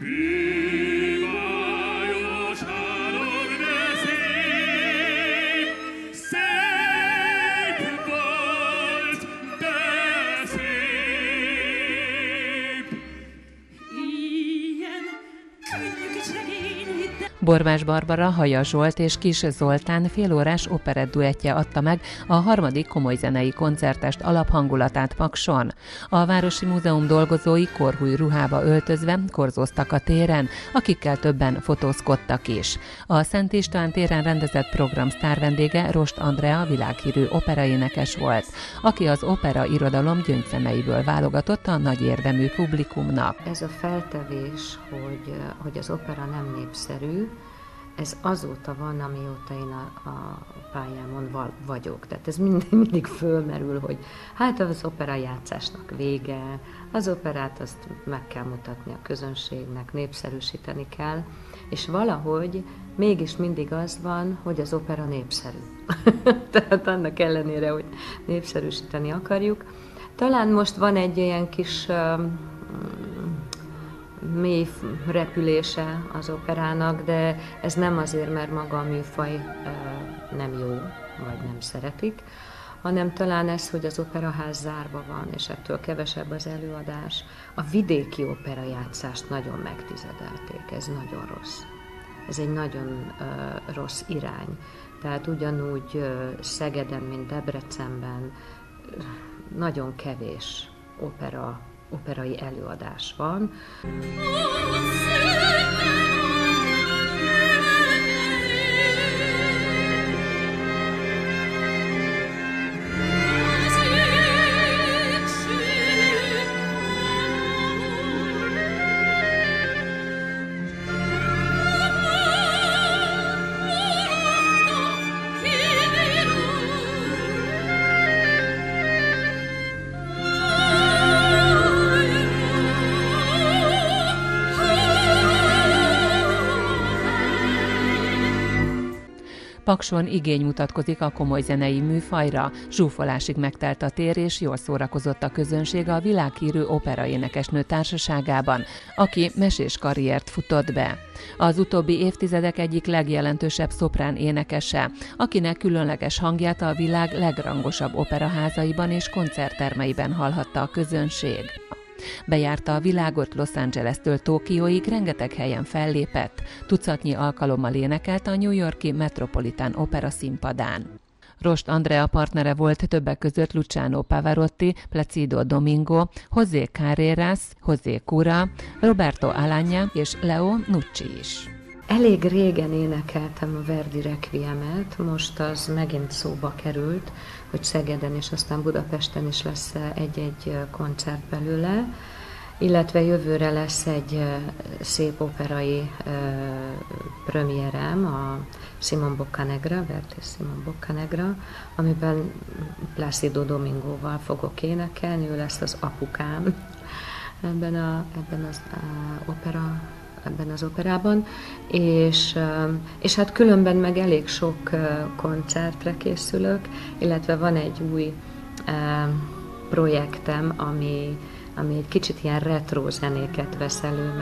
Bormás Barbara, Haja Zsolt és Kis Zoltán félórás operettduettje adta meg a 3. komolyzenei koncertest alaphangulatát Pakson. A Városi Múzeum dolgozói korhúj ruhába öltözve korzóztak a téren, akikkel többen fotózkodtak is. A Szent István téren rendezett program sztárvendége Rost Andrea világhírű operaénekes volt, aki az opera irodalom gyöngyszemeiből válogatott a nagy érdemű publikumnak. Ez a feltevés, hogy az opera nem népszerű, ez azóta van, amióta én a pályámon vagyok. Tehát ez mindig fölmerül, hogy hát az opera játszásnak vége, az operát azt meg kell mutatni a közönségnek, népszerűsíteni kell, és valahogy mégis mindig az van, hogy az opera népszerű. Tehát annak ellenére, hogy népszerűsíteni akarjuk. Talán most van egy ilyen kis mély repülése az operának, de ez nem azért, mert maga a műfaj nem jó, vagy nem szeretik, hanem talán ez, hogy az operaház zárva van, és ettől kevesebb az előadás. A vidéki operajátszást nagyon megtizedelték, ez nagyon rossz. Ez egy nagyon rossz irány. Tehát ugyanúgy Szegeden, mint Debrecenben nagyon kevés operai előadás van. Pakson igény mutatkozik a komolyzenei műfajra, zsúfolásig megtelt a tér, és jól szórakozott a közönség a világhírű operaénekesnő társaságában, aki mesés karriert futott be. Az utóbbi évtizedek egyik legjelentősebb szoprán énekese, akinek különleges hangját a világ legrangosabb operaházaiban és koncerttermeiben hallhatta a közönség. Bejárta a világot Los Angeles-től Tokióig, rengeteg helyen fellépett, tucatnyi alkalommal énekelt a New York-i Metropolitan Opera színpadán. Rost Andrea partnere volt többek között Luciano Pavarotti, Placido Domingo, José Carreras, José Cura, Roberto Alagna és Leo Nucci is. Elég régen énekeltem a Verdi Requiemet, most az megint szóba került, hogy Szegeden és aztán Budapesten is lesz egy-egy koncert belőle, illetve jövőre lesz egy szép operai premierem, a Simon Boccanegra, Verdi Simon Boccanegra, amiben Placido Domingóval fogok énekelni, ő lesz az apukám ebben az operában, és hát különben meg elég sok koncertre készülök, illetve van egy új projektem, ami egy kicsit ilyen retro zenéket vesz elő,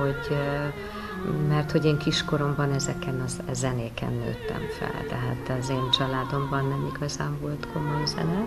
mert hogy én kiskoromban ezeken a zenéken nőttem fel, tehát az én családomban nem igazán volt komoly zene,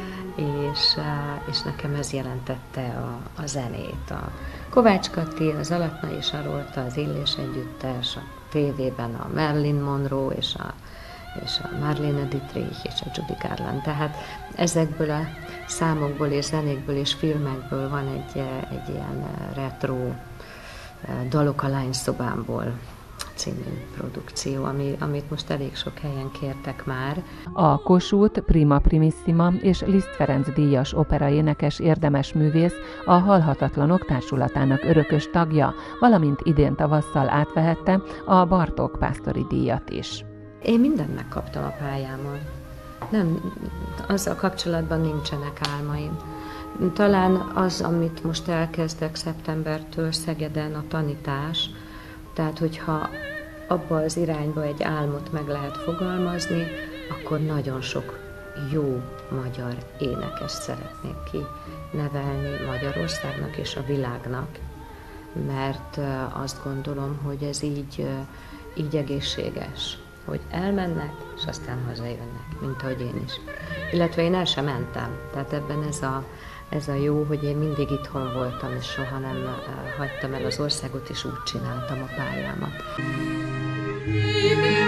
és nekem ez jelentette a zenét. A Kovács Kati, az Alatnai Sarolta, az Illés Együttes, a tévében a Marilyn Monroe és a Marlene Dietrich és a Judy Garland. Tehát ezekből a számokból és zenékből és filmekből van egy ilyen retro Dalok a lányszobámból című produkció, amit most elég sok helyen kértek már. A Kossuth, Prima Primissima és Liszt Ferenc díjas operaénekes érdemes művész, a Halhatatlanok Társulatának örökös tagja, valamint idén tavasszal átvehette a Bartók Pásztori díjat is. Én mindent megkaptam a pályámon. Nem, azzal kapcsolatban nincsenek álmaim. Talán az, amit most elkezdek szeptembertől Szegeden, a tanítás, tehát hogyha abba az irányba egy álmot meg lehet fogalmazni, akkor nagyon sok jó magyar énekest szeretnék kinevelni Magyarországnak és a világnak. mert azt gondolom, hogy ez így egészséges, hogy elmennek, és aztán hazajönnek, mint ahogy én is. Illetve én el sem mentem, tehát ebben ez a jó, hogy én mindig itthon voltam, és soha nem hagytam el az országot, és úgy csináltam a pályámat.